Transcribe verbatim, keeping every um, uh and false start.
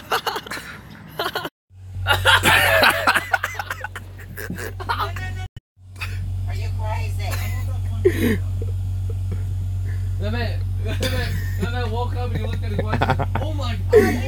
Are you crazy? That man, that man, that man woke up and he looked at his watch. Oh my God!